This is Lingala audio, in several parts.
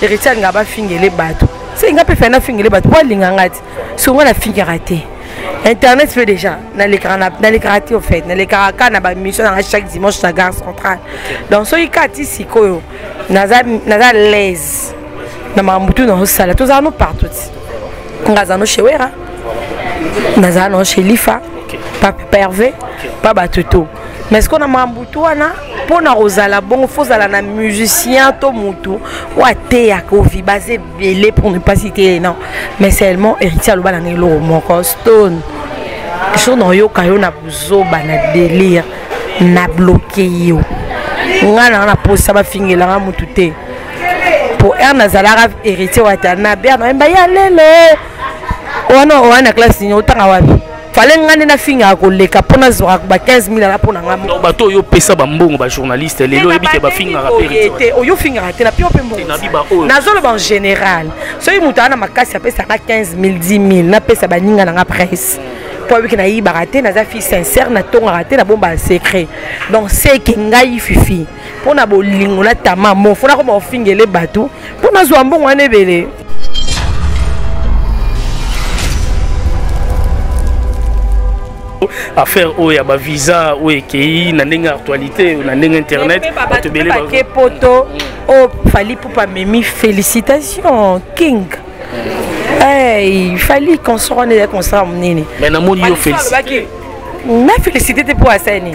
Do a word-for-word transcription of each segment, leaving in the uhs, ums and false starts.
héritier nga ba fingele bato c'est nga pe fena fingele bato po linga ngati so nga na fingera te internet fait déjà na l'écran na l'écran au fait na l'écran na ba mission na chaque dimanche na gare centrale donc so ikati sikoyo naza naza l'aise na mambutu na sala tous no partout ngaza no chewera naza no chez Lifa pas pervé pas batuto mais ce qu'on a mambutu wana pona rozala bon faut ala na musicien to mutu wa te ya ko vi basé belé pour ne pas citer non mais seulement héritier lo bana ngelo mon stone so no yo kayo na buzo bana délire na bloqué yo ngana na posa ba fingela nga mutu te pour er nazala héritier wa ta na bien na mba ya lelo wana wana classe ni otanga wapi fallait ngane na finga ko leka pona zwa ba quinze mille la pona ngam donc bato yo pesa ba mbongo ba journaliste lelo ebike ba finga raperi oyo finga te na pio pe mbongo na zolo ba en général so yi mutana makasi apesa ka quinze mille dix mille na pesa ba ninga na presse po wiki na yi baraté na za fi sincère na tonga raté na bomba secret donc c'est que ngai fifi pona bolingo na tama mo fona ko ba fingele bato pona zwa mbongo ane bele affaire où il y a visa où qui na ndenge actualité na ndenge internet to belé ba ke poto oh fallait pour pas memi félicitations king hey fallait qu'on se rende comme ça nini mais na moni yo féliciter na féliciter pour asani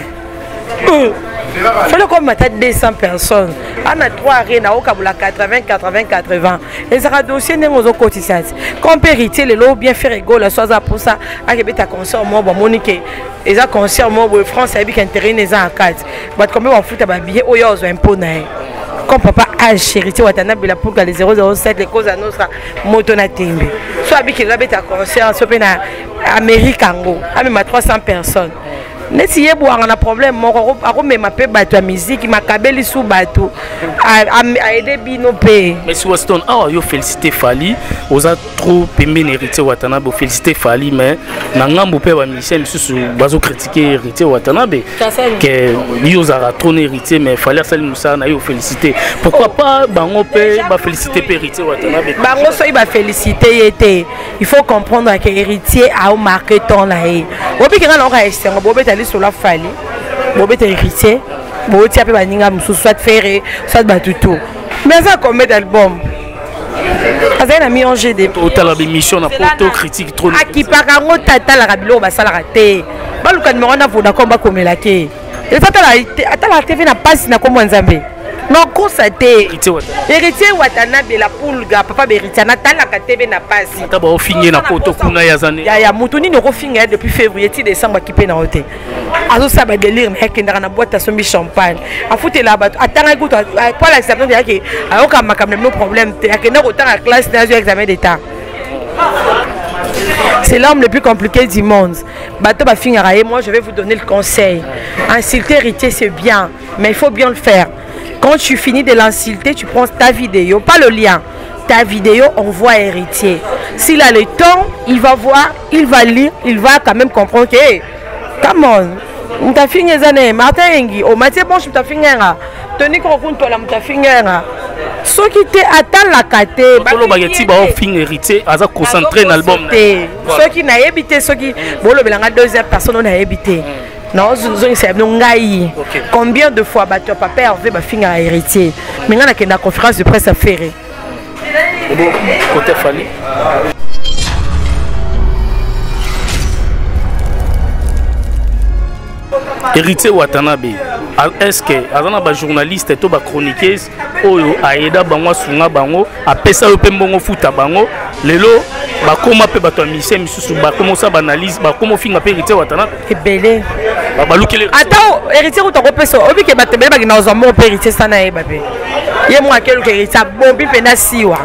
il faut comme matin deux cents personnes on a trois arènes au Kabula quatre-vingts quatre-vingts quatre-vingts et ça dossier n'est aux cotisats comme héritier les lots bien faire égaux la chose pour ça à que ta concert moi bon monique et ça concert moi en France avec intérêt les ans en quatre mais comme on fout à billet au yoz impôt naï comme papa âge héritier watana bila pour que les zéro zéro sept les causes à notre moto na tembe soit avec la bête à concert soit na Amérique ango avec ma trois cents personnes. Si y a un problème, je vais m'appeler la musique, je vais sous bateau, à aider Bino P. Mais si Waston, ah, yo félicité Fali, vous avez trop aimé héritier Watanabe, félicité Fali, mais n'angam pe wa Michel, sous bazo critiquer héritier Watanabe, que yo a trop héritier, mais fallait celle Moussa na yo félicité. Pourquoi pas bango pe ba félicité héritier Watanabe? Bango so il va féliciter été. Il faut comprendre que héritier a marqué ton là. Obi que on reste, on va sur la Fali, Bobé héritier, Bobé tiens pas ninga musu soit ferré, soit batuto. Mais ça comme d'album. Azana a mis en G D. Total la émission na photo critique trop. Aki parango tata la rabilo ba sala raté. Ba luka numéro na voda komba komelake. Et tata la tata la T V na passe na komo nzambe. Non constaté. Héritier Watanabe la poulga papa héritier na tala ka T V na passe. Ata ba ofinye na poto kuna ya zane. Ya ya mutuni no kofinga depuis février ti décembre ki pe na hotel. Azo ça ba délire mais kendara na boîte à sombi champagne. A fouté là ba atanga goût pour l'acceptation de yaki ayoka makamne no problème te akena ko tanga classe dans examen d'état. C'est l'homme le plus compliqué du monde. Bateau va finir et moi je vais vous donner le conseil. Insulter héritier c'est bien, mais il faut bien le faire. Quand tu finis de l'insulter, tu prends ta vidéo, pas le lien. Ta vidéo, on voit héritier. S'il a le temps, il va voir, il va lire, il va quand même comprendre que, hey, come on, on t'a fini les années, Martin Engi, au Mathieu bon, je t'ai fini, Tony Krokun, toi, là, t'as fini. Ce qui t'est atteint la cate, Bolo Bagati, bah, au fin héritier, à concentrer dans l'album. Ceux qui n'ont habité, ceux qui, Bolo Belanga, deuxième personne, on a habité. Non, combien de fois tu papa Hervé va finir à héritier. Maintenant, il y a une conférence de presse à faire. Côté Fali. Héritier Watanabe, est-ce que azana ba journaliste to ba chroniqueuse oyo aida bango sunga bango apesa yo pe mbongo futa bango lelo ba koma pe bato mission misusu ba commencer ba analyse ba komo finga pe héritier Watanabe ebele ba balukele attends héritier ko to ko peso obi ke batebele ba kina ozamo pe héritier sana e babe ye mo akelu ke héritier bombi pe na siwa.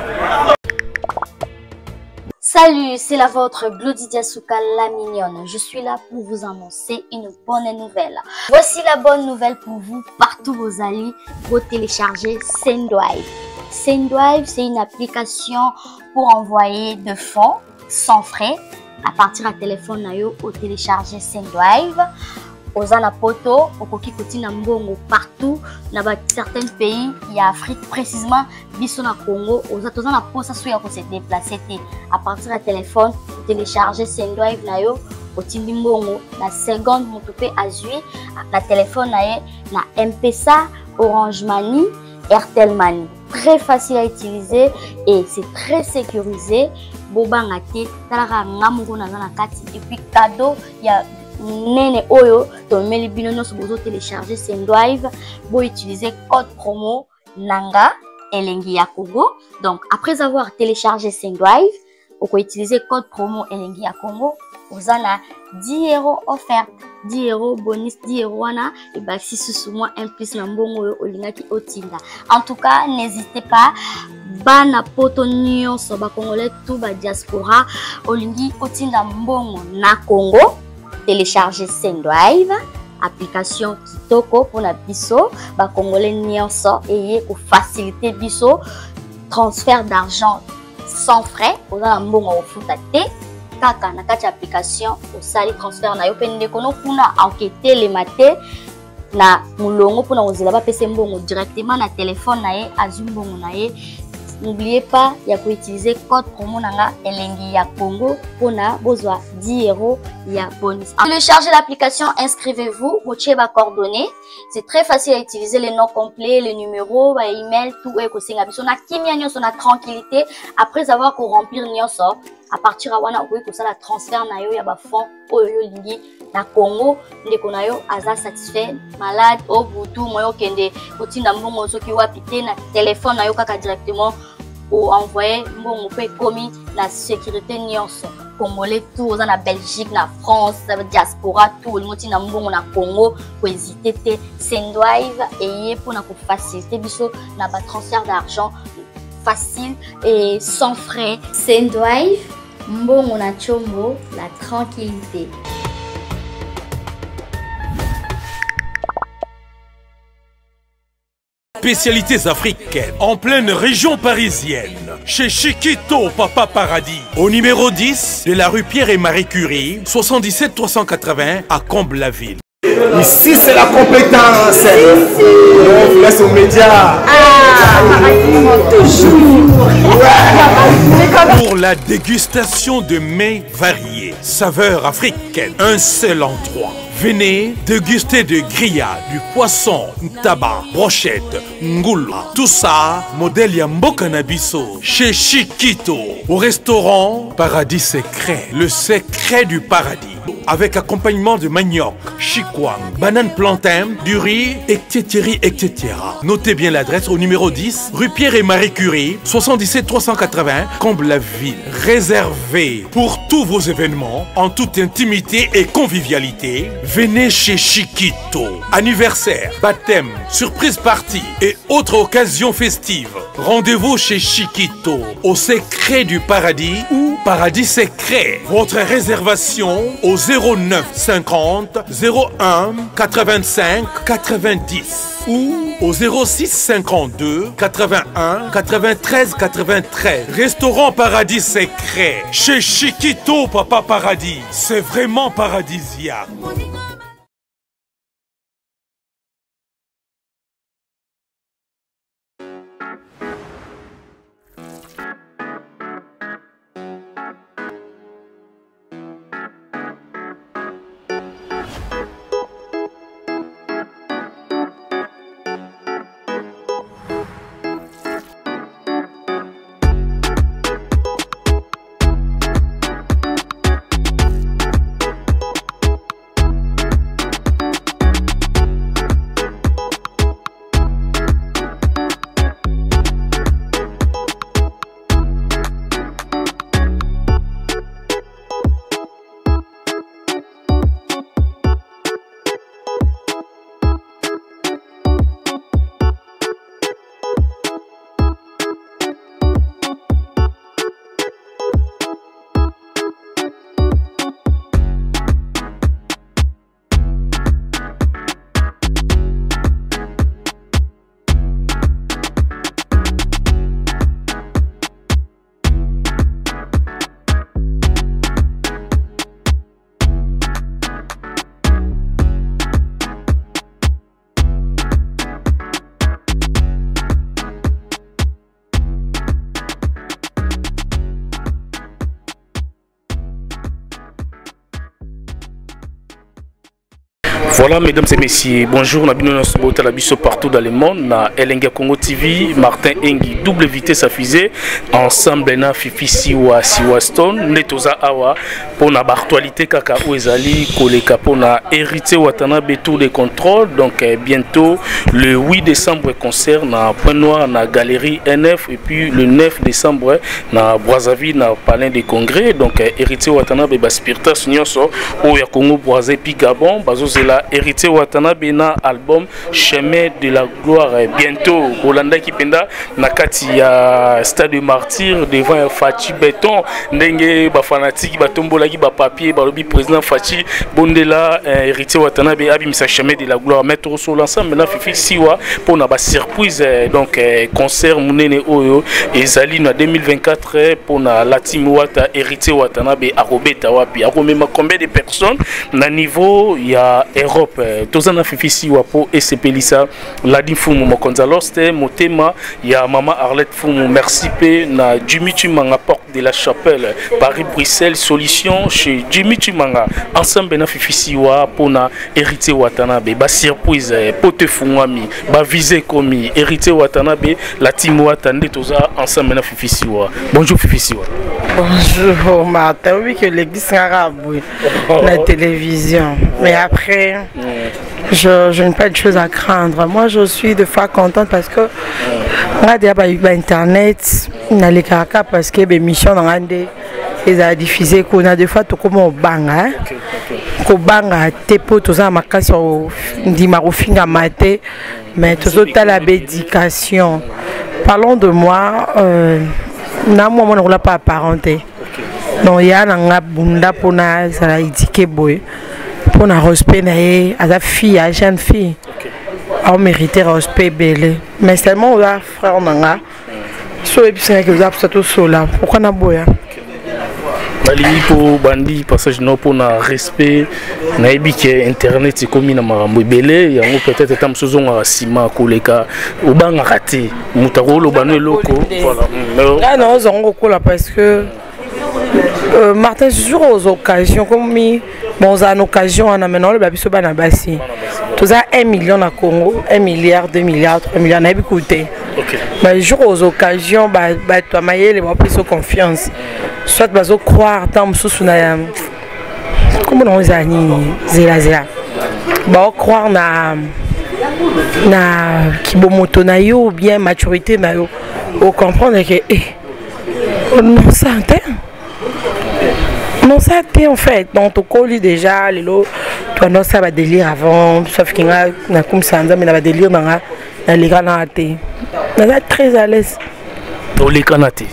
Salut, c'est la vôtre Glody Asuka la mignonne. Je suis là pour vous annoncer une bonne nouvelle. Voici la bonne nouvelle pour vous, partout vous allez, vous télécharger Sendwave. Sendwave, c'est une application pour envoyer de fonds sans frais à partir d'un téléphone nayo ou télécharger Sendwave. Ozana poto, okoki kotina mbongo partout na ba certains pays il y a Afrique précisément biso na Congo oza tozana posa so ya ko se déplacer té à partir du téléphone télécharger Sendwive na yo otindi mbongo na seconde moto pe azui na téléphone na ye na M-Pesa, Orange Money, Airtel Money. Très facile à utiliser et c'est très sécurisé. Bobanga te talaka ngamungo na na kati et puis cadeau il y a nene oyo to meli bino nyonso bozo télécharger Sendwive bo utiliser code promo nanga elengi ya Congo. Donc après avoir téléchargé Sendwive vous pouvez utiliser code promo elengi ya Congo. Vous avez dix euros offert, dix euros bonus, dix euros wana et bah si ce sous moi un plus l'ambongo olingaki otinda. En tout cas, n'hésitez pas. Bana poto nyonso ba congolais tout ba diaspora olingi otinda mbongo na Congo. Télécharger Sendwive, application kitoko pour na biso ba congolais nyonso et pour faciliter biso transfert d'argent sans frais. Vous avez mbongo ofuta te. Kaka na kati application osali transfert na yo pende kono kuna enquêter les maté na mulongo pona ozela ba pese mbongo directement na téléphone na ye azumbongo na ye. N'oubliez pas ya ko utiliser code promo nanga elengi ya Congo pona bozwa dix euros ya bonus. Téléchargez l'application, inscrivez-vous, motiez ba coordonnées. C'est très facile à utiliser, les noms complets, les numéros, ba email, tout est ko singa biso na kimia nyonso na tranquillité après avoir ko remplir nyonso. À partir de wana okoki kosala transfert na yo ya ba fonds oyo lingi na Congo ndeko na yo aza satisfait malade au butu moyo kende kotinda mbongo soki wapi te na téléphone na yo kaka directement ou envoyer mbongo pe komi na sécurité nyonso congolais tout oza na Belgique na France diaspora tout motina mbongo na Congo ko hésiter te Sendwive et pour na ko faciliter biso na ba transfert d'argent facile et sans frais. Sendwive mbongo na chombo, la tranquillité. Spécialités africaines en pleine région parisienne, chez Chiquito Papa Paradis, au numéro dix de la rue Pierre et Marie Curie, soixante-dix-sept trois cent quatre-vingts à Comble-la-Ville. Ici c'est la compétence. On vous laisse aux médias. Ah, toujours. Ouais. Pour la dégustation de mets variés, saveurs africaines, un seul endroit. Venez déguster de grillades, du poisson, tabac, brochette, ngoula. Tout ça, modèle Yamboka Nabiso, chez Chiquito, au restaurant Paradis Secret, le secret du paradis. Avec accompagnement de manioc, chikwang, banane plantain, du riz, et cetera et cetera. Notez bien l'adresse au numéro dix, rue Pierre et Marie Curie, soixante-dix-sept trois cent quatre-vingts, Comble-la-Ville. Réservé pour tous vos événements, en toute intimité et convivialité, venez chez Chiquito. Anniversaire, baptême, surprise party et autres occasions festives. Rendez-vous chez Chiquito, au secret du paradis ou Paradis Secret. Votre réservation au zéro neuf cinquante zéro un quatre-vingt-cinq quatre-vingt-dix ou au zéro six cinquante-deux quatre-vingt-un quatre-vingt-treize quatre-vingt-treize. Restaurant Paradis Secret chez Chiquito Papa Paradis. C'est vraiment paradisiaque. Voilà, mesdames et messieurs, bonjour, nous sommes partout dans le monde, na Elenga Congo T V, Martin Engi, double vitesse à fusée, ensemble na Fifi Siwa Siwa Stone, Netoza Awa, pour la actualité kaka Ouezali, Koleka pour na hérité Watanabe tour de contrôle, donc eh, bientôt le huit décembre concert na Point Noir na Galerie N F et puis le neuf décembre na Brazzaville na Palais des Congrès, donc eh, hérité Watanabe Baspirta Sunyoso, Oya Congo Brazzaville puis Gabon, Bazozela hérité Watanabe na album Chemin de la Gloire bientôt Olanda Kipenda nakati ya Stade de Martyr devant Fachi Béton ndenge ba fanatique ba tombola ki ba papier ba lobi président Fachi Bondela hérité Watanabe abimisa Chemin de la Gloire mettre sur l'ensemble na Fifi Siwa pour na ba surprise donc concert munene oyo ezali na deux mille vingt-quatre pour na Latim Wata hérité Watanabe arobeta wapi akomema combien de personnes na niveau ya Europe tozana Fifi Siwa po S P Lisa Ladi Fumu Mokonza Loste Motema ya Mama Arlette Fumu merci pe na Jimmy Chimanga porte de la Chapelle Paris Bruxelles solution chez Jimmy Chimanga ensemble na Fifi Siwa po na hérité Watanabe ba surprise pote fungwami ba visé komi hérité Watanabe la team Watande toza ensemble na Fifi Siwa. Bonjour Fifi Siwa. Bonjour Martin, oui que l'église arabe la télévision mais après je, je n'ai pas de choses à craindre. Moi je suis de fois contente parce que on a déjà eu internet dans les caracas parce que les missions dans les ils ont diffusé qu'on a des fois tout comme au banga au banga tes potes aux amas sur dimarofinga maté mais tout autant la bédication. Parlons de moi euh, na moi on ne l'a pas apparenté donc il y a un bunda pour na ça indiqué boy pour na respect na à la fille à jeune fille on mérité respect belé mais seulement là frère nanga so et puis c'est que vous avez tout cela pourquoi na boya bali pour bandi passage non pour na respect na ebike internet c'est comme na marambo belé yango peut-être tam sozonga sima koleka obanga raté mutarolo bano loko voilà là non zongo kola parce que Euh, Martin, toujours aux occasions, comme bon, à une occasion, on a maintenant le babiso banabasi. Tout ça, un million à Congo, un milliard, deux milliards, trois milliards, on a écouté. Mais toujours aux occasions, bah, bah, toi, maïe, les gens plus confiance. Soit, bah, ils croire, tant que sous na, comment on dit, zéla zéla. Bah, croire na, na, kibomoto na yo, ou bien maturité na yo, ou comprendre que, eh, non, ça, hein. Non, ça t'es en fait. Donc, tu colles déjà, les lots, tu as ça va délire avant, sauf qu'il y a comme ça, mais il va délire dans les granates. On est très à l'aise. Dans les granates.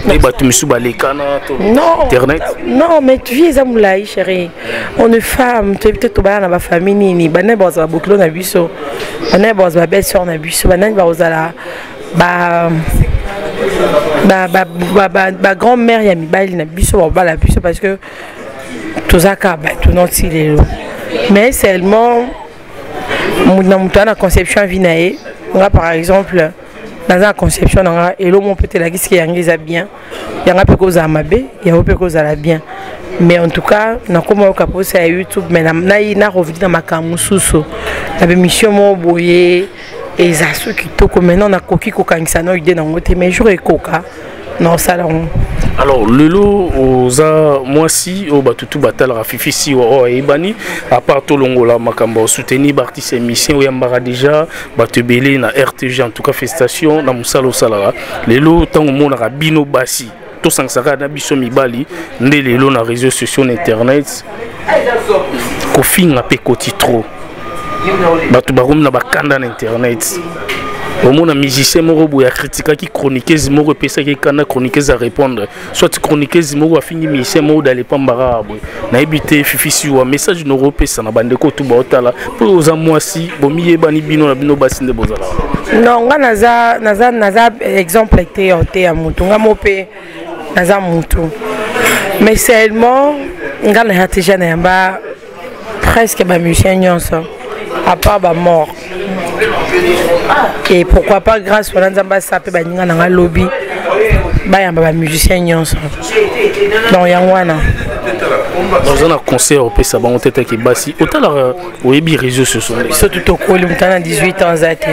Non, internet. Non, mais tu vis à Moulaï, chérie. On est femme, tu es peut-être dans ma famille, ni banane, bon, ça va beaucoup dans buisson. Banane, bon, ça va belle sur la buisson. Banane, bon, ça va. Bah. Bah, bah, bah, bah, bah, grand-mère y a mis bail na biso ba la biso parce que tout ça ka ba tout non il mais seulement mon na conception vinae on par exemple dans la conception on a et l'homme peut-être la qui yangiza bien y a peu cause à mabe y a peu cause à la bien mais en tout cas na comment ka poser à YouTube mais na na revenu dans ma kamususo la mission mo boyer et ça ceux qui toko maintenant na koki kokangisa no idée na ngote mais jour et coca non ça là alors le lot aux a moi si au batutu batala Fifi Siwa et bani à part to longola makamba soutenir artiste émission yambara déjà batebele na R T G en tout cas festation na musalo sala le lot tant mona rabino basi to sangsaka na biso mibali nde le lot na réseaux sociaux internet kofinga pe koti trop batu barum na bakanda na internet au monde musicien moko boya critique qui chroniqueuse moko pesa qui kana chroniqueuse à répondre soit chroniqueuse moko a fini musicien moko d'aller pambara boy na ebité Fifi Siwa message no repesa na bandeko tout ba otala pour aux amoisi bomiye bani bino na bino basinde bozala non nga naza naza naza exemple été oté ya mutu nga mopé naza mutu mais seulement nga na hatija na yamba presque ba musicien nyonso à part ba mort et pourquoi pas grâce à l'anzamba sapé ba ninga na lobby ba yamba ba musicien nyonso donc yangwana Dans un concert au P S A on était avec Bassi autant la au ébi réseaux sociaux surtout au col à dix-huit ans zate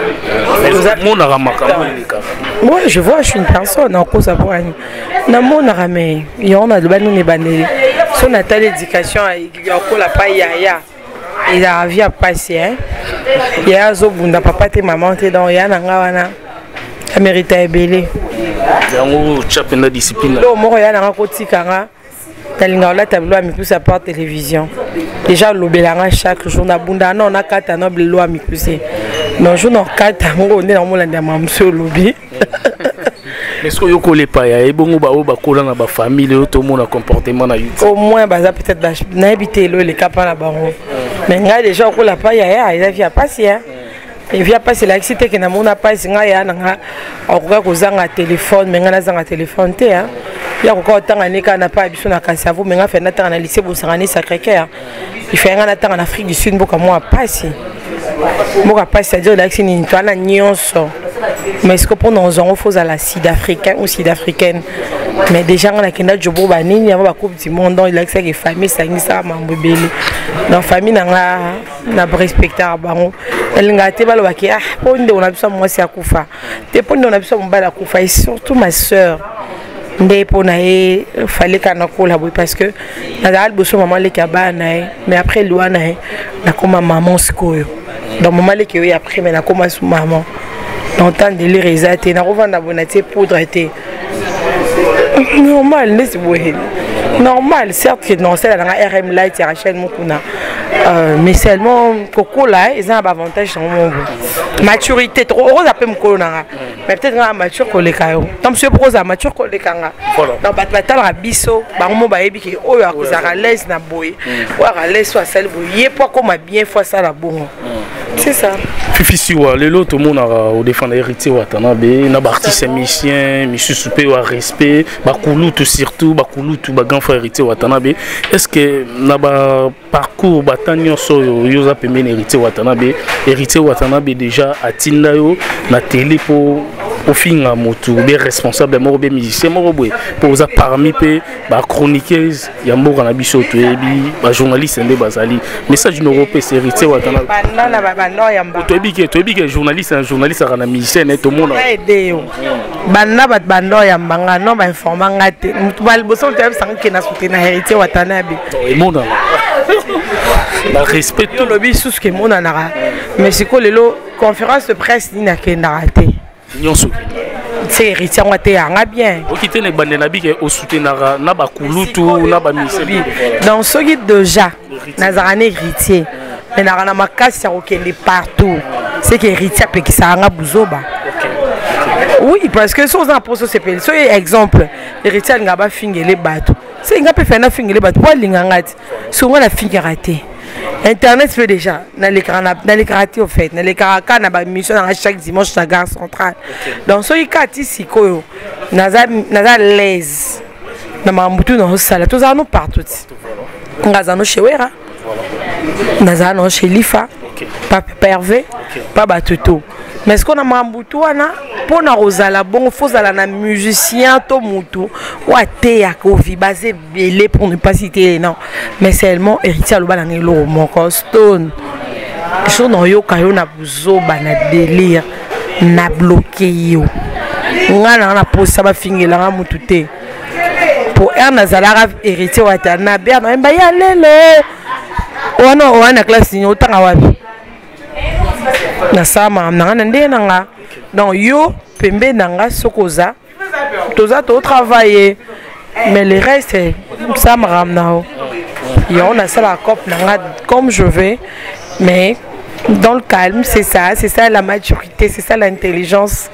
mon aramaka moi je vois je suis une personne en cause à voir na mon aramé il y en a de banou ne bandé son atal éducation il y a encore la paille ya il a vie à passer hein il y a zo bunda papa te maman te dans ya na ngawana a mérité belé yango chapena discipline lo mo ya na ko tikanga talinga la tableau à mi ça par télévision déjà l'obelanga chaque jour na bunda non na kata no blo mi poussé non je non kata ngo ne na molanda mamso lobi mais ce que yoko les pa ya ebongo ba o ba kola na ba famille to mona comportement na YouTube au moins baza peut-être na habité lo les capa na bango mais nga déjà ko la pa ya ya il vient passer hein il vient passer la excité que na mona pas nga ya na nga akoka kozanga téléphone mais nga na zanga téléphone te hein ya ko tanga nika na pa biso na kasavo mais nga fait na tanga na lycée Bosangani Sacré-Cœur il fait nga na tanga en Afrique du Sud boka moi passer boka passer c'est-à-dire la excité ni toi na nyonso mais est-ce que pour nous on faut à la sud-africaine ou sud-africaine mais déjà on a kenda jobo ba nini ya ba coupe du monde il a que les familles ça ni ça mambo belé dans famille na na respecter bango elinga te balo ba ki ah ponde on a besoin moi c'est akufa te ponde on a besoin mbala akufa et surtout ma sœur ndé pona e fallait kana kola boy parce que na dal boso maman le kabana mais après loana na koma maman sikoyo dans maman le ki après mais na koma sou maman longtemps de les réaliser na revendre bonité poudre était normal n'est-ce pas normal certes que non c'est la R M light et Rachel Mukuna mais seulement coco là ils ont un avantage dans mon maturité trop rose après mkolona mais peut-être nga mature ko le kayo tant monsieur rose mature ko le kanga dans bat batal rabiso ba mo ba yebi ke oyo akuzaka l'aise na boy ou à l'aise soit celle boy pas comme bien fois ça la bon c'est ça Fifi Siwa lelo tout monde au défendre héritier Watanabe na artiste musicien monsieur soupé au respect ba kulutu surtout ba kulutu ba grand frère héritier Watanabe est-ce que na ba parcours batanyo so yo za pembe héritier Watanabe héritier Watanabe déjà atinda yo na télé pour au finga motu be responsable mo be musicien mo boy pour za parmi pe ba chroniqueuse ya mboka na biso to ebi ba journaliste nde bazali message no européen c'est héritier Watanabe banana ba banana ya mba to ebi ke to ebi ke journaliste un journaliste kana musicien et tout monde aider banana ba banana ya mbanga non ba informant ngate mutu bal boso te sang ke na soutenir héritier Watanabe et monde la respect tout le bisus que mon anara mais c'est quoi lelo conférence de presse ni na kenda raté nyonso c'est héritier ngate anga bien okite ne bandena bi ke o soutenir na ba kulutu na ba musicien dans ce guide déjà nazarane héritier mais na makasi ya kokende partout c'est que héritier pe ki sa anga buzoba oui parce que sur un poste c'est so exemple héritier ngaba fingele bato c'est ngape fait na fingele bato pour lingangati so ngana fingera te internet fait déjà na l'écran na l'écran au fait na l'écran na ba mission chaque dimanche à gare centrale donc so ikati sikoyo naza naza l'aise na mambutu na sala tous à nous partout ngaza no chewera naza no chez Lifa pas Hervé pas Batuto mais ce qu'on a mambutu wana pour na rozala bon faut ala na musicien to mutu wa te ya ko vi basé belé pour ne pas citer non mais seulement héritier lo bana ngelo mon stone so no yo kayo na buzo bana délire na bloqué yo ngana na posa ba fingela nga mutu te pour er nazala héritier Watanabe na mba ya lelo wana wana classe ni otanga wapi na sama nanga ndé nanga donc yo pembe nanga sokoza toza to travailler mais le reste ça me ramena yo on a ça la cop nanga comme je vais mais dans le calme c'est ça c'est ça la maturité c'est ça l'intelligence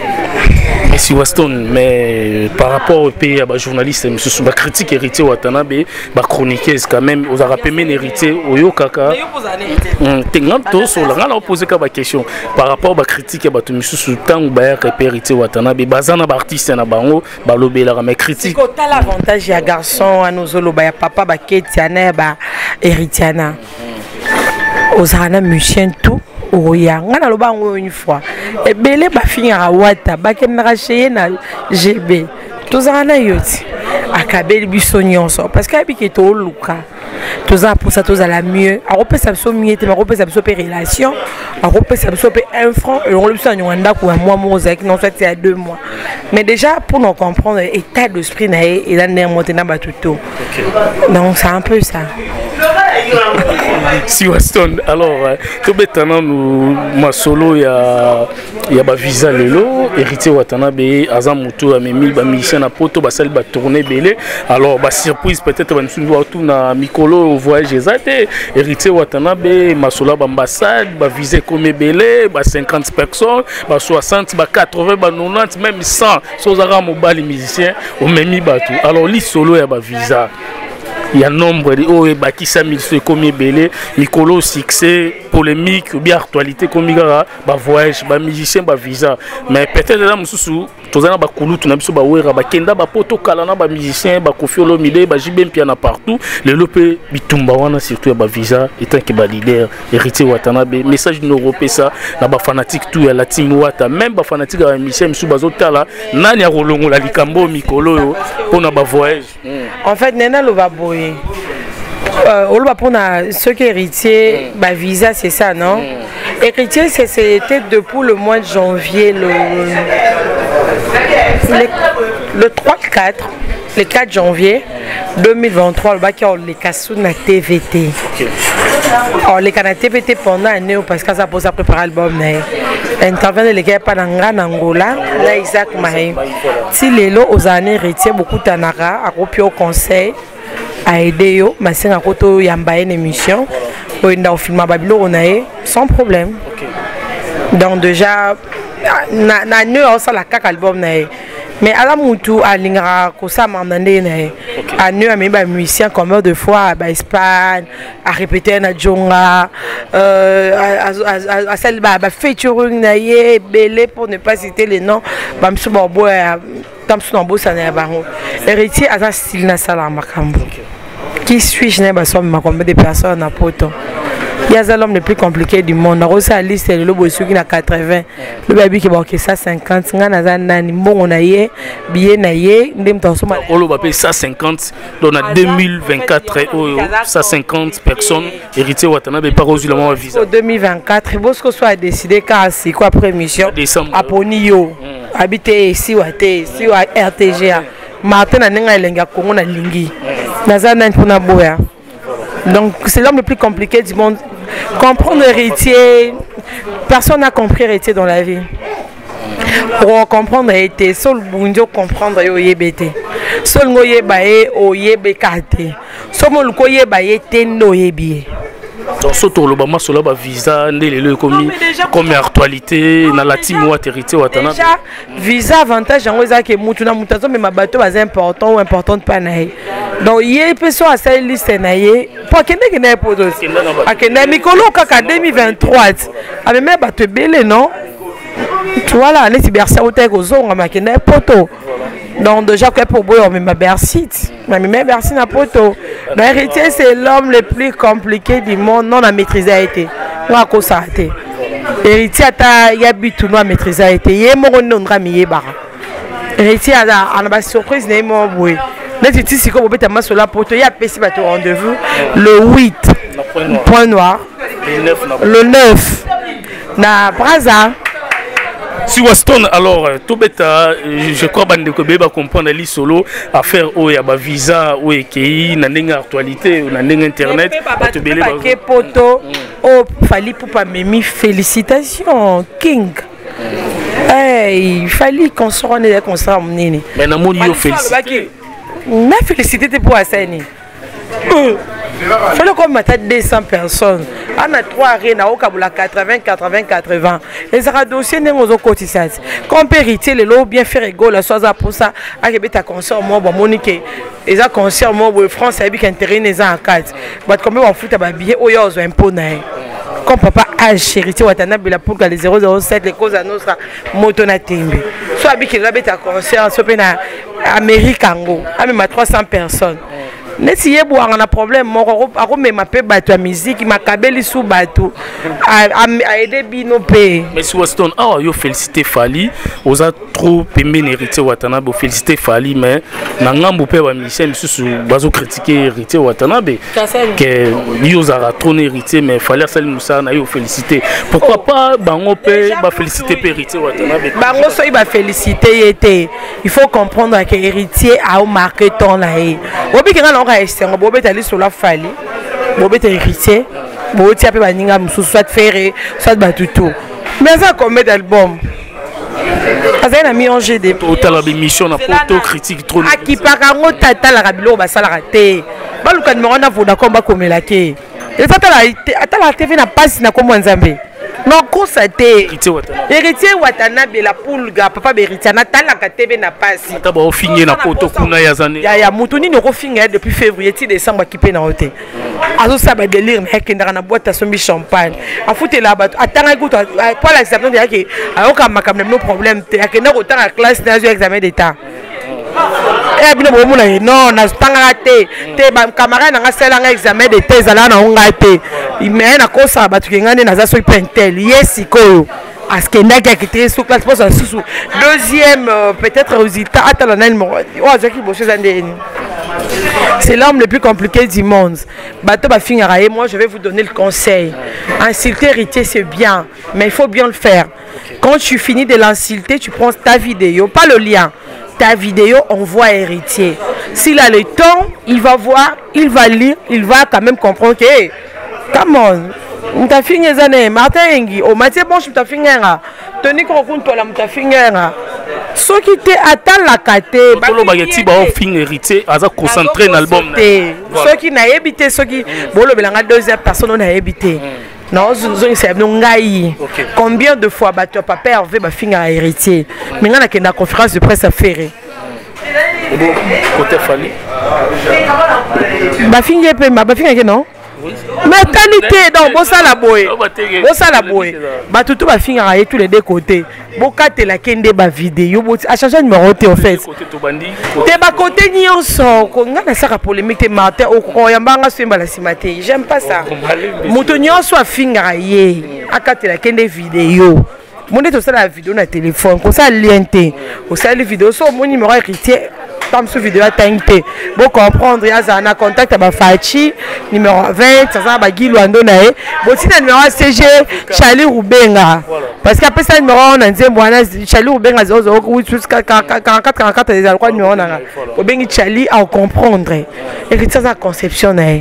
si Waston mais par rapport au pays à ba journaliste monsieur sous ba critique héritier Watanabe ba chroniqueuse quand même aux arapemene héritier oyo kaka tengan to so la ngala poser ka ba question par rapport ba critique ba to monsieur sous temps ba héritier Watanabe bazana ba artiste na bango ba lobela mais critique ko ta l'avantage ya garçon à nos oloba ya papa ba ketiana ba héritiana aux arana musicien tout oya ngana loba ngo une fois ebele ba finira wata ba kenra cheye na G B tozana yoti akabeli biso nyonso parce que abiki to luka toza pour ça toza la mieux akopesa biso miete akopesa biso pe relation akopesa biso pe un franc et on le biso nyanda ko mois moza qui non fait à deux mois mais déjà pour nous comprendre état d'esprit na et la nerf monter na batuto donc c'est un peu ça. Si Waston, alors, tout bêtement, nous, ma solo, il y a, il y a visa lelo, héritier Watanabe, Azamuto, Amemi, Bamisha, Napoto, Basel, Batourné, Belé. Alors, bah, surprise, peut-être, nous voir tout na Mikolo, voyage, Zate, héritier Watanabe, ma solo, ambassade, bah, visé comme Belé, bah, cinquante personnes, bah, soixante, bah, quatre-vingts, bah, quatre-vingt-dix, même cent, sans arrêt, mobile, les musiciens, au même bateau. Alors, li solo, il y a bah, visa. Il y a nombre de oh et baki samil se comme belé Mikolo succès polémique ou bien actualité comme igara ba voyage ba musicien ba visa mais peut-être là mususu tozana ba kulu tuna biso ba wera ba kenda ba poto kala na ba musicien ba kofiolo mide ba jibem piana partout le lope bitumba wana surtout ba visa étant que ba leader héritier Watanabe message no europé ça na ba fanatique tout ya la team wata même ba fanatique ba musicien musu bazotala nani ya rolongo la likambo Mikolo pour na ba voyage en fait nena lo va boy Euh, on va prendre ceux qui héritiers, bah visa c'est ça non? Mm. Héritier c'était depuis le mois de janvier le le, le trois quatre le quatre janvier deux mille vingt-trois le bac les cassous na T V T. Alors les canaux T V T pendant un an parce que ça pose à préparer l'album né. Intervenir les gars pas dans Angola là Isaac Mahe. Si les lots aux années héritiers beaucoup tanara à copier au conseil. A aidé yo, ma sœur a koto yamba une émission, où il a filmé Babylone on a sans problème. Donc déjà, na na ne on sa la cac album na mais à la moutou à l'ingra kosa mandandé na à ne ami ba musicien combien de fois à Espagne à répéter na jonga euh à à celle ba featuring na yé belé pour ne pas citer les noms ba msu bobo tam su nombo ça na ba héritier à style na sala makambo. Qui suis-je n'est pas somme combien de personnes à poto. Il y a l'homme le plus compliqué du monde. On a liste c'est le boss qui a quatre-vingts. Le baby qui a ça cinquante. On a nani bon on a yé billet na yé. Ndem tanso ma. On va payer ça cinquante. Donc en deux mille vingt-quatre ça cinquante personnes héritier Watanabe par aux la visa. deux mille vingt-quatre Bosco soit décidé car c'est quoi après mission. À Ponio. Habiter ici ou à T ici ou à R T G A. Martin a nenga elenga Congo na lingi. Nazana pour na boya. Donc c'est l'homme le plus compliqué du monde. Comprendre l'héritier, personne n'a compris l'héritier dans la vie. Pour comprendre l'héritier, seul bundio comprendre yo yebete. Seul ngo yebae o yebekate. Seul mo luko yebae tendo yebié. Donc surtout le bama sur la visa ndele comme comme actualité na la team wa héritier Watanabe. Déjà visa avantage en oza que mutu na mutazo mais ma bateau est important ou importante pas na. Donc yé peso à cette liste na yé pour kende kende podos. A kende Mikolo kaka deux mille vingt-trois. A même bateau belé non. Tu vois là les cybersa au teg aux ongs ma kende poto. Donc déjà que pour boire mais ma Bercy, ma même Bercy na poto. L'héritier c'est l'homme le plus compliqué du monde non à maîtriser a été. Moi quoi ça a été. Héritier ata yabitu non à maîtriser a été. Yé mo non rami bara. Héritier a a ba surprise né mo boy. Là tu dis si comme beta ma sur la poto ya pesi ba rendez-vous le huit point noir. Le neuf na Braza. Si Waston alors tout bêta je crois bande ko beba comprendre li solo affaire o ya ba visa o ekei na ndenge actualité na ndenge internet to belé ba ke poto o fali poupa memi félicitations king hey il fallait qu'on se rende des concerts mnini mais na moni yo féliciter mais féliciter pour Asani fallait comme matin deux cents personnes on a trois arènes au Kaboula quatre-vingts quatre-vingts quatre-vingts les dossiers n'est aux cotisations comme héritier les lots bien faire égaux la chose pour ça à que ta concert moi bon monique les a concert moi pour France avec intérêt les en quatre mais comme on fout à billet au yoz impôt na comme papa âge héritier Watanabe la pour les zéro zéro sept les causes à notre moto na tembe soit avec la bête à concert soit na Amérique ango à même trois cents personnes neti ye boanga na problème moko akomema pe bato ya musique makabeli sous bato a aider bino pe. Mais si Waston ah yo félicité Fally oza trop pembeni héritier Watanabe félicité Fally mais na ngambo pe ba Michel susu bazo critiquer héritier Watanabe que yo zara trop héritier mais Fally asali musa na yo félicité pourquoi pas bango pe ba félicité pe héritier Watanabe bango so ba félicité yete il faut comprendre que héritier a marqué ton là e obi kinga na ka esengo bobe tali sur la Fally bobe te héritier bobe ti ape baninga mususu soit faire soit batutu mais ça comme d'album azali na mionge de otala bémission na poto critique trop akipaka ngo tata la rabilo basala te baluka numéro na voda komba komela ke etata la T V na passe na komo nzambe non constaté héritier Watanabe la pulga papa héritier na tala ka T V na passe ata ba ofinye na poto kuna ya zane ya ya mutu ni ko finga depuis février ti décembre kipe na hotel azo saba délire mais kendara na boîte à sombi champagne a fouté là ba atanga ko pour l'acceptation de yake ayoka makamna no problème te akena ko tanga classe na examen d'état et bino bo mona non na tanga te te ba camarade na sala nga examen de thèse là na onga te mais na ko sa ba tukengane na za so pentel yes ko parce que n'a quitté sous classe pour sous deuxième euh, peut-être résultat attends la numéro oh Jackie Boché Zandeni c'est l'homme le plus compliqué du monde bateau ba finira et moi je vais vous donner le conseil insulter héritier c'est bien mais il faut bien le faire quand tu finis de l'insulter tu prends ta vidéo pas le lien ta vidéo envoie héritier s'il a le temps il va voir il va lire il va quand même comprendre que hey, come on mtafinge zane Martin Engi o Mathieu Bonche mtafinga Tony Kokunto la mtafinga soki te atala kate tolo bageti ba ofing héritier aza concentré dans l'album soki na yebité soki bolo belanga deuxième personne na yebité non zoni c'est ngai combien de fois bato papa Hervé ba finga héritier mais ngana ke na conférence de presse à faire côté Fally ba finga pe ba finga ke non mentalité donc bossa la boy bossa la boy ba tout ba finga tous les deux côtés bokate la kende ba vidéo a changer numéro en fait te ba côté nyonso ko ngana saka polémique te Martin o ko yambanga semba la simate j'aime pas ça moto nyonso a finga ye akate la kende vidéo monde to ça la vidéo na téléphone ko ça lien te o ça les vidéos so mon numéro héritier comme sur vidéo à T bon comprendre il y a un contact à Fachi numéro vingt ça va Guilo Andonae bon si le numéro C G Charlie Rubenga parce qu'après ça numéro on a dit voilà Charlie Rubenga zéro zéro jusqu'à quarante-quatre quarante-quatre les alcool numéro on a au bengi Charlie à comprendre et ça ça conception nae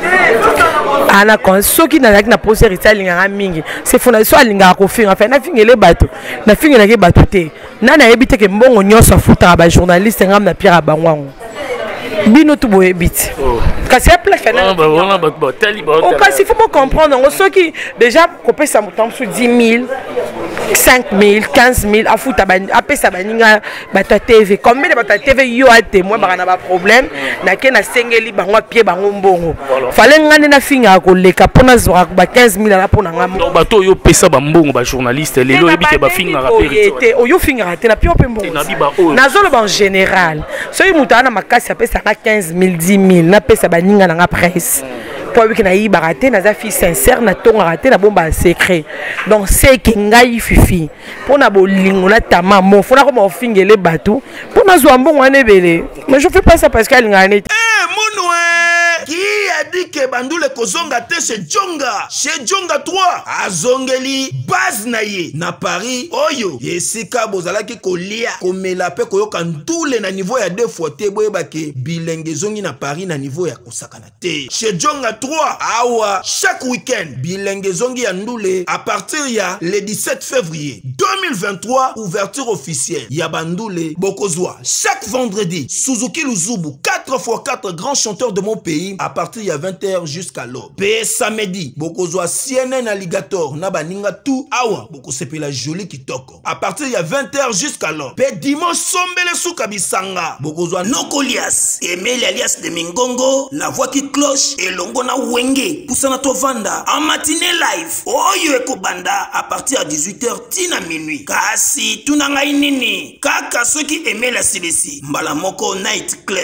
ana kon soki na na poser ritalinga mingi c'est fondation alinga ko finga fa na fingele bato na fingela ke bato te na na ebite ke mbongo nyoso futa ba journaliste ngam na pira bangwango bino tu boye bit kasi a place na ba wona ba ba tali ba o kasi faut comprendre ngo soki déjà ko pesa mutam sous dix mille cinq mille quinze mille a futa ba a pesa baninga bato T V combien de bato T V yo a témoin ba na ba problème na ke na sengeli bango pied bango mbongo fallait ngane na finga ko leka pona zora ba quinze mille la pona ngam bato yo pesa ba mbongo ba journaliste lelo ebike ba finga rapper o yo finga te na pio pe mbongo na zolo ba en général so yi mutana makasi a pesa quinze mille dix mille na pesa baninga na presse pour que na yiba raté na za fille sincère na tonga raté na bomba secret donc c'est que ngai fifi pour na bolingo na tama mo fona ko mo fingele batou pour na zo mbongo anebele mais je fais pas ça parce qu'elle ngane eh monoué qui a dit que bandule kozonga te chez Djonga chez Djonga trois azongeli base na ye na Paris oyo yesika bozalaki kolia komela pe koyoka ndule na niveau ya deux fois te boyeba ke bilenge zongi na Paris na niveau ya kosakana te chez Djonga trois awa chaque week-end bilenge zongi ya ndule à partir ya le dix-sept février deux mille vingt-trois ouverture officielle ya bandule bokozwa chaque vendredi Suzuki Luzubu quatre fois quatre grands chanteurs de mon pays à partir de vingt heures jusqu'à l'aube. P samedi, bokozwa C N N Alligator na baninga tout awa boko sepela joli kitoko. À partir de vingt heures jusqu'à l'aube. P dimanche sombele souka bisanga bokozwa Nokolias, Emile alias de Mingongo, la voix qui cloche et longo na wenge poussana to vanda en matinée live. Oyo ekobanda à partir de dix-huit heures tina minuit. Kasi tunanga inini kaka soki Emile asilesi mbala moko night club to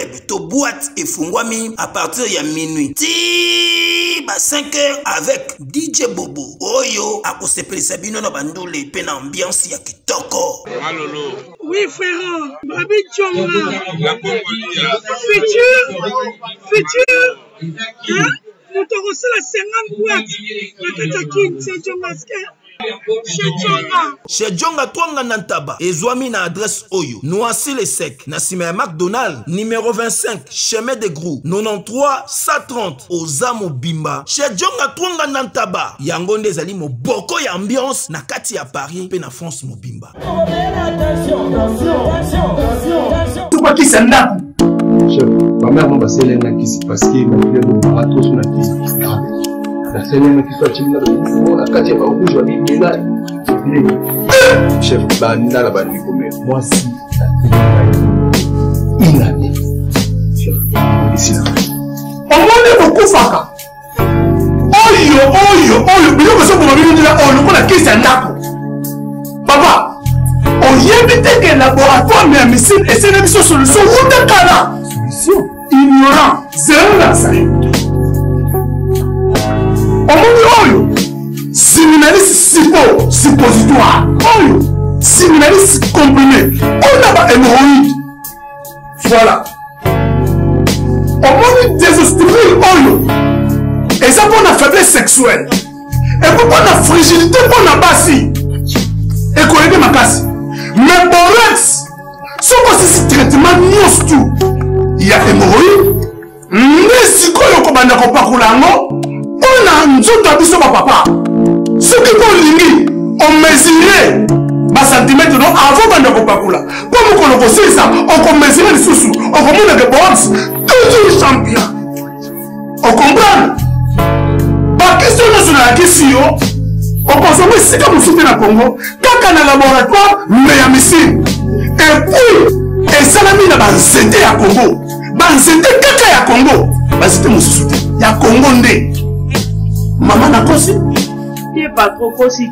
boîte et fungwami à partir ya minuit ti ba cinq heures avec D J Bobo oyo akosepelisa bino na bandule pe na ambiance ya kitoko. Malolo. Oui frère, Babi Tchonga. Futur, futur. Hein? Nous te recevons la cinquante boîtes. La Katakin, c'est Tchongaske. Chez Djonga Twanga Nantaba, Ezwami na adresse Oyo, Noisy les Secs, Nassime McDonald, numéro vingt-cinq, chemin de Grou, quatre-vingt-treize cent trente, Ozamo Bimba. Chez Djonga Twanga Nantaba, Yangonde Zali mo boko ya ambiance, na kati ya Paris, pe na France mo Bimba. Attention, attention, attention, attention. Tout pas qui s'en a. Chef, ma mère m'a passé l'un qui s'est passé, ma fille m'a barato sur la piste. La scène qui soit timide dans la quartier va rouge va bien médaille. Chef banda la bandi comme moi si il a dit. Chef, ici là. On m'a beaucoup faka. Oyo oyo oyo bilo que ça pour venir dire oh le la qui c'est ndako. Papa, on y évite que laboratoire mais missile et c'est une solution ou de cala. Solution ignorant, zéro la ça. Oyo, séminaliste suppo, suppositoire. Oyo, séminaliste comprimé. On a pas hémorroïde. Voilà. On m'a désostérile. Oyo. Et ça pour la faiblesse sexuelle. Et pour la fragilité pour la bassi. Et qu'on aide ma casse. Mais borex, si on passe ce traitement, il y a hémorroïde. Mais si on a un parcours, on a un jour d'habitude papa. Ce qui est on mesurait ma centimètre avant de Coca-Cola. Comme on le sait ça, on mesurait les sous-sous, on commande des box, toujours champion. On comprend? La question sur la question, on consomme si comme vous la Congo, quand on a un laboratoire, mais à missile. Et puis, et ça l'a mis dans c'était à Congo. Dans c'était caca à Congo. C'était mon soutien. Il y a Congo ndé. Maman n'a pas si. Il n'est pas trop possible.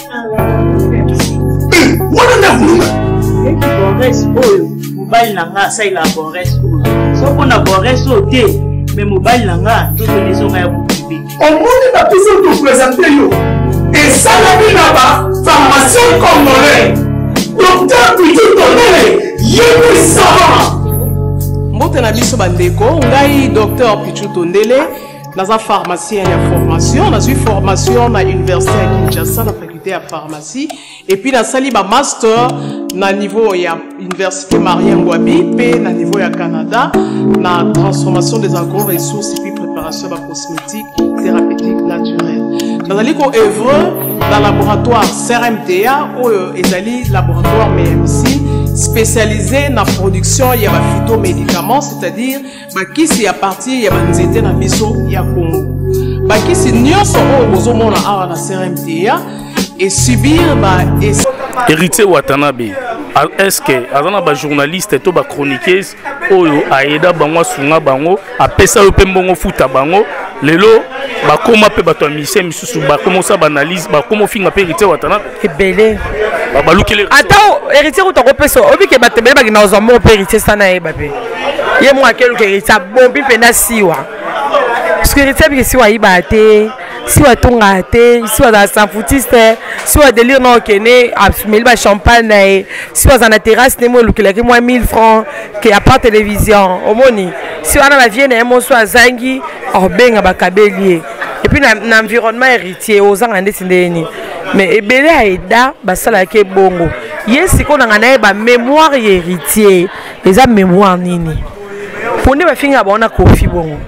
Eh, on a un boulot. Et puis, on reste au mobile nanga, ça il a bon reste au. Sauf qu'on a bon reste au thé, mais mobile nanga, toutes les hommes à vous. On monte la puissance de présenter yo. Et ça l'a mis là-bas, pharmacien congolais. Docteur Pichu Tondele, Yémi Savant. Mbote na biso bandeko, ngai docteur Pichu Tondele. Dans un pharmacien il y a formation, dans une formation à l'université à Kinshasa, dans la faculté à pharmacie, et puis dans sali ba master na niveau il y a université Maria Ngwabi, puis na niveau il y a Canada, na transformation des agro-ressources et puis préparation de cosmétiques thérapeutiques naturelles. Dans ali ko œuvre dans laboratoire C R M T A ou ezali laboratoire M M C spécialisé dans la production il y a des phytomédicaments, c'est-à-dire bakisi ya partie ya banzete na biso ya Congo. Bakisi nyonso o bozomona awa na C R M T A et subir ba Héritier Watanabe. Est-ce que azana ba journaliste to ba chroniqueuse oyo aida bango sunga bango apesa yo pembongo futa bango lelo ba koma pe bato mission misusu ba commencer ba analyse ba komo finga pe Héritier Watanabe ebele ba balukele attends Héritier ko to peso obi ke batebele ba gina ozamo pe Héritier sana e babe ye mo akelu ke Héritier bombi pe na siwa parce que Héritier bi siwa iba te siwa tonga te siwa za sans foutiste siwa délire non kene absumeli ba champagne siwa za na terrasse ne mo lukela ke moi mille francs que a pas télévision omoni siwa na la vie na mo so azangi obenga ba kabeli et puis na environnement héritier ozanga ndeti ndeni mais ebele aida basala ke bongo yesi ko na ngana ba mémoire héritier eza mémoire nini pone ba finga bona kofi bongo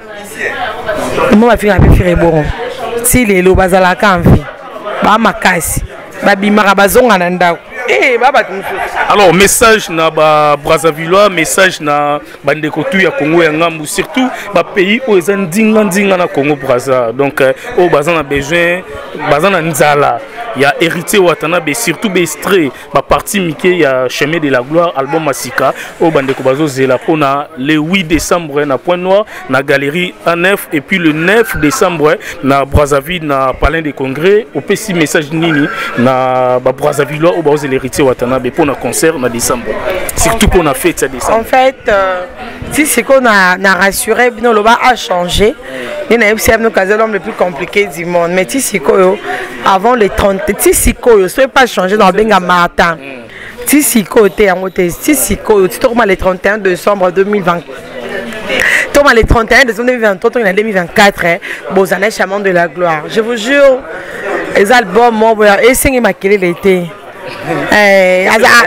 mo ba finga pe fire bongo si lelo bazala kanvi ba makasi ba bimaka bazonga na ndako eh baba alors message na ba Brazzavillois message na bandeko tu ya Congo ya ngambu surtout ba pays où ils ont ndinga ndinga na Congo Brazza donc au bazan a besoin bazan na nzala il y a Héritier Watanabe surtout bestré ba partie Mickey il y a chemin de la gloire album Masika au bandeko bazo zela pona le huit décembre na Point Noir na galerie A neuf et puis le neuf décembre na Brazzaville na palais des congrès au petit message nini na ba Brazzavillois au bazo les héritier Watanabe pour un concert en décembre. Surtout pour la fête de décembre. En fait, euh, si c'est qu'on a, a rassuré, le Loba a changé. Il y a l'homme le plus compliqué du monde. Mais si c'est avant les trente, si c'est quoi, ça ne pas changé dans le matin. Si c'est quoi, si c'est quoi, si c'est le trente et un décembre deux mille vingt. Thomas, le trente et un décembre deux mille vingt-trois, on est en deux mille vingt-quatre, Beaux années Chamans de la gloire. Je vous jure, les albums, moi, et c'est maquillé l'été. Eh,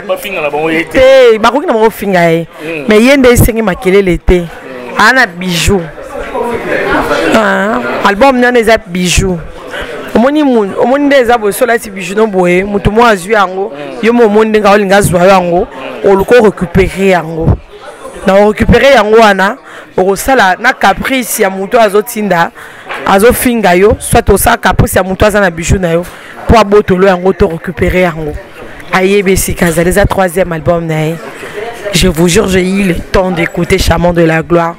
mais il y a des signes maquillés l'été. Un bijou. Album, il y a des bijoux. Au moins, il y a des arbres sur la bijoux. Mutu mo azu yango, yo mo monde nga olinga zwa yango, o luko récupérer yango. Na récupérer yango wana, o sala na caprice ya mutu azotinda, azofinga yo, soit o sa caprice ya mutu azana bijoux na yo, pour abotolo yango to récupérer yango. Aïe Bessikaza, les a troisième album nae. Je vous jure, j'ai eu le temps d'écouter Chamans de la gloire.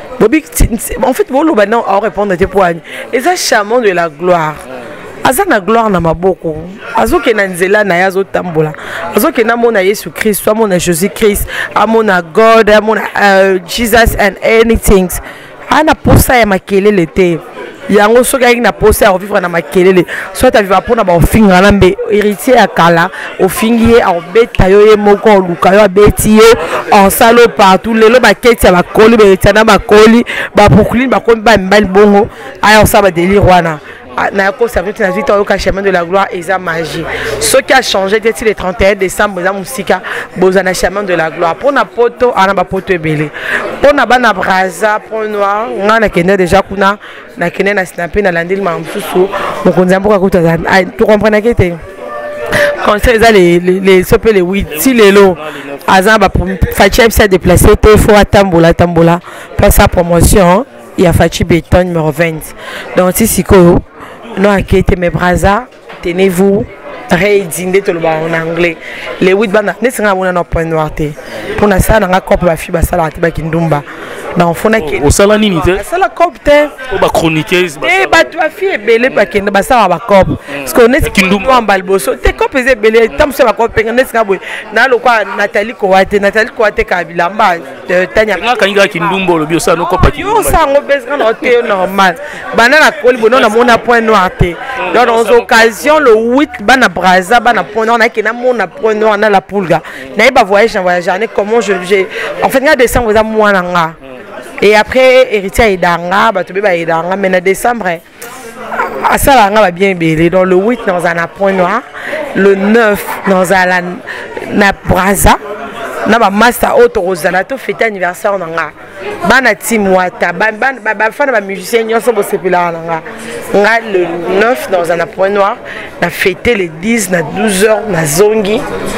En fait, vous l'avez maintenant à répondre à tes poignes. Et ça, Chamans de la gloire. Azana gloire na maboko. Azo ke na nzela na yazo tambola. Azo ke na mona Yesu Christ, soit mona Jésus Christ, amona God, amona uh, Jesus and anything. Ana posa ya makele l'été. Yango soka na posa ya vivre na makelele. Soit ta vivre pour na ba finga na mbe héritier ya kala, o fingier a beta yo ye moko luka yo beti yo en salo partout lelo ba keti ya ba koli ba etana ba koli ba pokuli ba ko ba mbali bongo aya sa ba délire wana. Na ko ça veut dire na au Chemin de la gloire et ça magie. Ce qui a changé depuis le trente et un décembre za musika bozana Chemin de la gloire pour na poto ana ba poto ebele. Pour na bana braza pour noir ngana kende déjà kuna na kende na snapper na landil ma msusu mokonza mboka kuta tu comprends que te quand c'est ça les les sopé les huit si les lots azamba pour Fachi s'est déplacé te faut atambola tambola pour sa promotion il y a Fachi Béton numéro vingt donc si siko non inquiétez mes brazas tenez-vous réédiner tout le monde en anglais les huit bandes ne sera pas un point noir pour na ça na cop ba fi ba sala ati ba kindumba na ofona ke o sala nini te sala cop te o ba chroniqueuse ba eh ba tu fi ebele ba kende ba sala ba cop parce que on est kindumba en balboso te cop eze ebele tam se ba cop penga ne sera boy na lo kwa Nathalie Kowate Nathalie Kowate ka bilamba tanya nga kanga kindumba lo bio sa no cop kindumba yo sa ngo bezga na te normal bana na koli bono na mona point noir te dans occasion le huit bana braza bana point noir na ke na mona point noir na la pulga na ba voyage en voyage comment je j'ai en fait en décembre vous avez moi nga et après héritier idanga ba to be ba idanga mais en décembre à ça là va bien belé dans le huit dans un point noir le neuf dans un na braza na ba master auto rozala to fête anniversaire nga bana team wata ban ban ba fana ba musicien nyonso bo sepela nga nga le neuf dans un point noir na fêté les dix na douze heures na zongi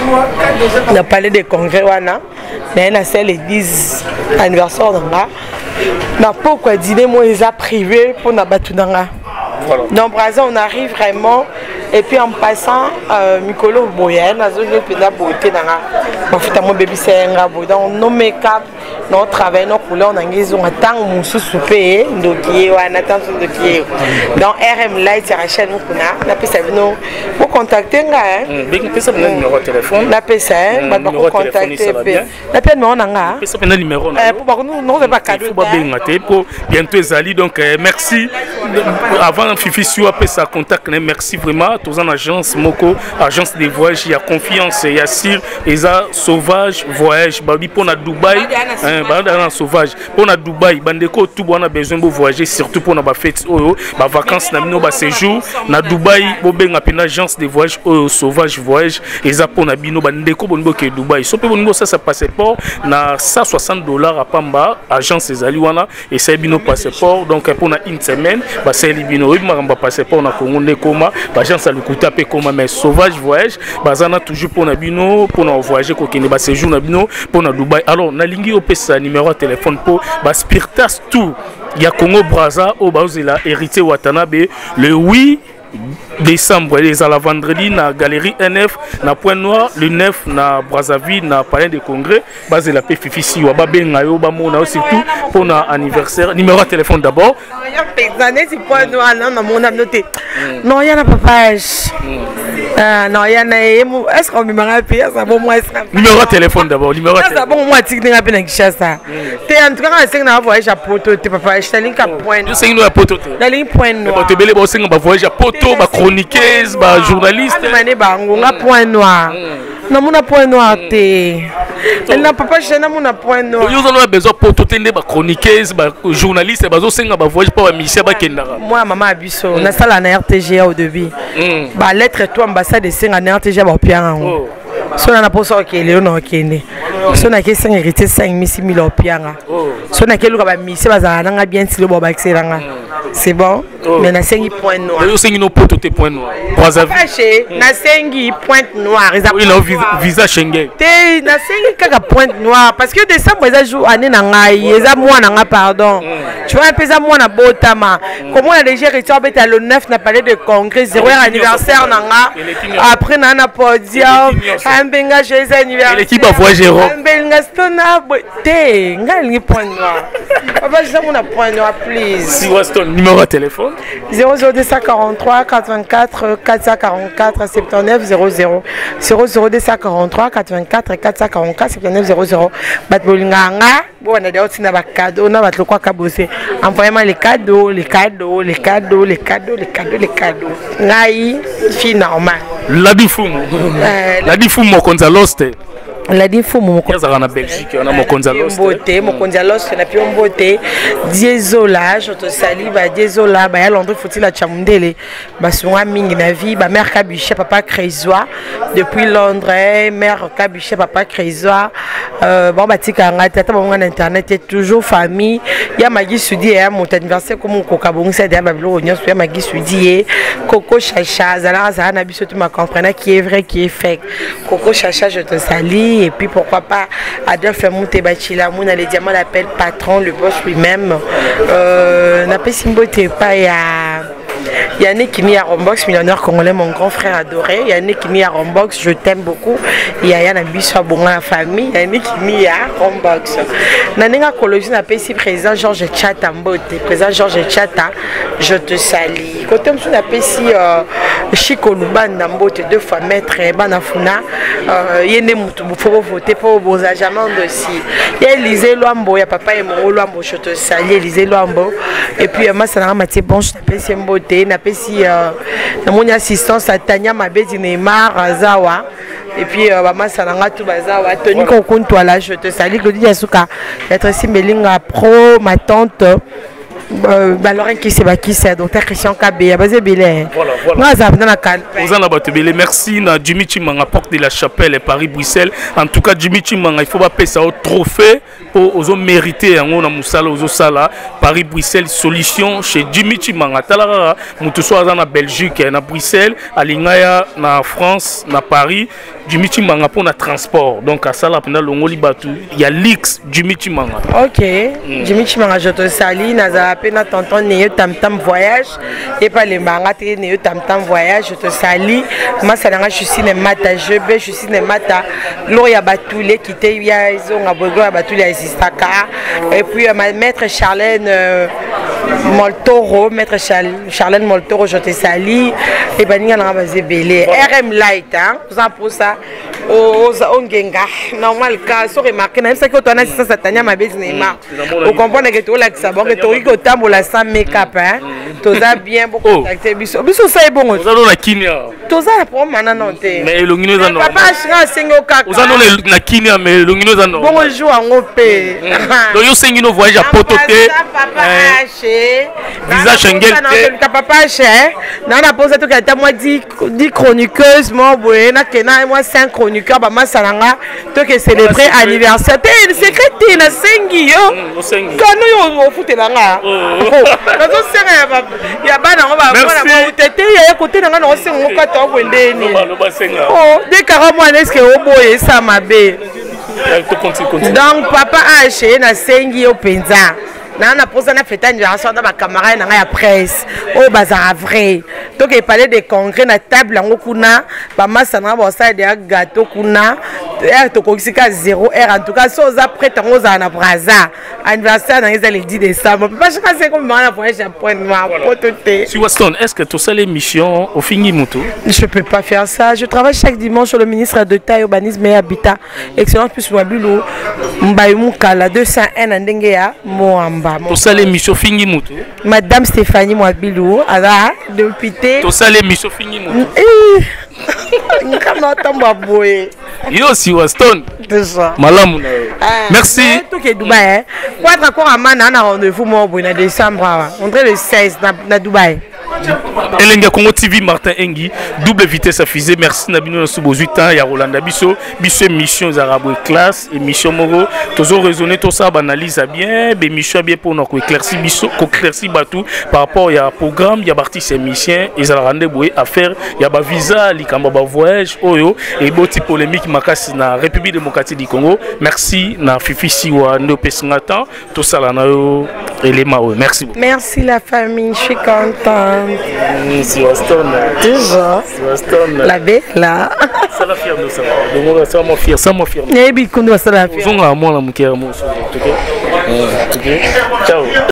na palais des congrès wana mais na c'est les dix anniversaire nga na pourquoi dîner moi ils a privé pour na batu nga donc Brazza on arrive vraiment et puis en passant euh, Mikolo Boyen na zone pena beauté nanga mafuta mo baby senga boy donc no make-up no travail no couleur na ngizo atang musu souper ndokié wana tant ndokié dans R M Light ya Rachel mukuna na pesa bino pour contacter nga hein ben pesa bino numéro de téléphone na pesa ba ko contacter na pesa numéro nanga pesa bino numéro na pour ba nous non pas cadeau ba benga te pour bientôt ezali donc merci avant Fifi sur pesa contact merci vraiment tous en agence moko agence de voyage il y a confiance il y a sur eza sauvage voyage babi pour na Dubaï hein bana sauvage pour na Dubaï bandeko tout bon a besoin de voyager surtout pour na ba fête oyo ba vacances na bino ba séjour na Dubaï bo benga pena agence de voyage oyo sauvage voyage eza pour na bino bandeko bongo ke Dubaï so pe bongo ça ça passeport na cent soixante dollars à pamba agence ezali wana et ça bino passeport donc pour na une semaine ba c'est bino ba passeport na Congo ne koma ba agence lukuta pe koma mais sauvage voyage bazana toujours pour na bino pour na voyager ko kende ba séjour na bino pour na Dubaï alors na lingi opesa numéro de téléphone pour ba Spirtas tout ya Congo Brazza au bazela héritier Watanabe le huit décembre les à la vendredi na galerie N F na Point Noir le neuf na Brazzaville na palais de congrès basé la P Fifi si wa ba benga yo ba mona surtout pour na anniversaire numéro de téléphone d'abord non il y a Point Noir non na mona noté non il y a na papa Ah non, il y en a. Est-ce qu'on me rappelle ça? Bon, moi, numéro de téléphone d'abord. Numéro de téléphone. Bon, moi, tu n'as pas de Kinshasa. Tu es en tout cas, c'est un voyage à Poto. Tu papa, je t'ai ligne à point. Je sais que nous à Poto. La ligne point noir. Tu es bel et c'est un voyage à Poto, ma chroniqueuse, ma journaliste. Ah, mais on a point noir. Non, mon point noir, t'es. Elle n'a pas chez nous, mon point noir. Nous avons besoin de Poto, t'es ma chroniqueuse, ma journaliste, et bazo c'est un voyage pour Michel Bakendara. Moi, maman Abisso, on a ça la R T G A au début. Bah, lettre toi, ambassade de Singa, R T G A, bah, piano. Si on a pas ça, ok, Léon, ok, si on a cinq héritiers, cinq mille, six mille, piano. Si on a quelqu'un qui a mis, c'est bien, si le boba, c'est bon. Mais na cinq points noirs. Yo cinq no poto te points noirs. Trois avis. Na cinq points noirs. Oui, non visa Schengen. Te na cinq kaka points noirs parce que décembre ça jour année na ngai, eza moi na nga pardon. Tu vois un peu ça moi na botama. Comment on a déjà réussi à le neuf n'a parlé de congrès zéro anniversaire na nga. Après na na podium, ambenga joyeux anniversaire. L'équipe a voyagé Europe. Ambenga stona te ngai ni point noir. Papa je mon point noir please. Si Waston numéro de téléphone zéro zéro deux cent quarante-trois quatre-vingt-quatre quatre cent quarante-quatre soixante-dix-neuf zéro zéro zéro zéro deux cent quarante-trois quatre-vingt-quatre quatre cent quarante-quatre soixante-dix-neuf zéro zéro. Batbolinganga bon on a des autres cadeaux na batlo kwa kabose. Envoyez-moi les cadeaux, les cadeaux, les cadeaux, les cadeaux, les cadeaux, les cadeaux. Ngai fi normal. La difumo. La difumo konza lost. La difumo konza na Belgique, on a mon konza lost. Mbote, mon konza lost na pi mbote. Désolé, je te salue, bah désolé, bah ya Londres faut-il la chamundele. Bah songa mingi na vie, bah mère Kabuche papa Crézois depuis Londres, mère Kabuche papa Crézois. Euh bon bah tika ngata ta bon internet est toujours famille. Ya magi sudi ya mon anniversaire comme koka bon c'est derrière bablo onyo ya magi sudi Coco Chacha, zala zala na biso tu m'as compris qui est vrai qui est fake. Coco Chacha je te salue. Et puis pourquoi pas Adolphe Moutebachila, Mouna les diamants l'appelle patron, le boss lui-même. Euh, n'a pas simboté pas il y a Yannick qui mis à Rombox, millionnaire congolais, mon grand frère adoré. Yannick qui mis à Rombox, je t'aime beaucoup. Il y a Yann Abiswa bon la famille. Yannick qui mis à Rombox. Nanenga Cologie n'a pas ici présent Georges Chata Mbote, présent Georges Chata, je te salue. Côté on n'a pas ici Chico Luban Mbote, deux fois maître Banafuna. Yene Moutou, faut voter pour vos agements aussi. Il y a Élisée Luambo, il y a papa et mon Luambo, je te salue, Élisée Luambo. Et puis moi ça n'a pas bon, je t'appelle c'est Mbote. Na pesi na mon assistance à Tania Mabedi Neymar Zawa et puis maman Salanga tout bazawa Tony Konkuntu là je te salue Claudie Asuka être ici Melinga pro ma tante Balorin qui c'est qui c'est docteur Christian Kabé basé belé voilà voilà merci na Jimmy Chimanga porte de la Chapelle Paris Bruxelles en tout cas Jimmy Chimanga il faut pas payer ça au trophée pour aux mérité en na musala aux sala Paris Bruxelles solution chez Jimmy Chimanga talara mutu so na Belgique na Bruxelles à Lingaya na France na Paris Jimmy Chimanga pour na transport donc à sala pendant longoli batu il y a l'X Jimmy Chimanga OK mm. Jimmy Chimanga je te salue na appena tonton Néo Tam Tam voyage et pas les mangate Néo Tam Tam voyage je te salue moi ça je suis cinémata je be je suis cinémata Gloria Batoulé qui était ya ils ont abogo Batoulé assistaka et puis ma maître Charlène euh, Moltoro maître Charlène Moltoro je te salue et baninga na basé belé R M Light hein vous en pour ça aux ongenga normal cas so remarquer même ça que toi na ça satania ma bête Neymar vous comprenez que tout là que ça bon que toi tambola sans make-up hein toza bien beaucoup contacter biso biso ça est bon toza na kinia toza pour mana non te mais longino za non papa chira singo kaka toza non na kinia mais longino za non bon jour en opé donc yo singino voyage à Pototé papa haché visa Schengen te papa haché na na pose tout que moi dit dit chroniqueuse moi boye na kena moi cinq chroniqueurs ba masalanga to que célébrer anniversaire te secret na sengi yo kanu yo ofutela nga nazo senga ya bana ngo ba bona tete ya côté nga no sengo kata kwendeni oh de caramo aneske oboye sa mabe donc papa haché na sengi yo penza na na posa na fête anniversaire na ba camarade na ya presse o bazara vrai donc il parlait des congrès na table ngo kuna ba masa na ba sa de gâteau kuna R tokokisika zéro R en tout cas so za prêt tango za na braza anniversaire dans le dix décembre pas chaque c'est comme na voyage japonais ma pototé. Si Waston, est-ce que tu sais l'émission au fini mutu? Je peux pas faire ça. Je travaille chaque dimanche sur le ministre d'État urbanisme et habitat. Excellence plus Mabilo Mbayumuka la deux cent un Ndengea Moamba. Tu sais l'émission fini mutu? Madame Stéphanie Mwabilou ala député. Tu sais l'émission fini mutu? Yo si Waston. Malamu na. Merci. Tout qui est Dubaï. Pour être encore à Man, on a rendez-vous moi au décembre. On est le seize na Dubaï. Elenga Congo T V Martin Engi double vitesse à fusée. Merci Nabino na subo huit ans ya Rolanda Biso biso émission arabo classe émission moro toujours raisonner tout ça analyse bien be mission bien pour nous éclaircir biso ko éclaircir batou par rapport ya programme ya artiste émission ils ont rendez-vous à faire ya ba visa likamba ba voyage oyo et boti polémique makasi na République démocratique du Congo. Merci na Fifi Siwa ndo pesingata tout ça là na yo élément. Merci beaucoup. Merci la famille, je suis contente. Si Waston. Déjà. Si Waston. La belle là. Ça la fière de ça. Donc ça m'a fier, ça m'a fier. Et puis qu'on doit ça la fière. On a moi la mouké à moi. OK. OK. Ciao.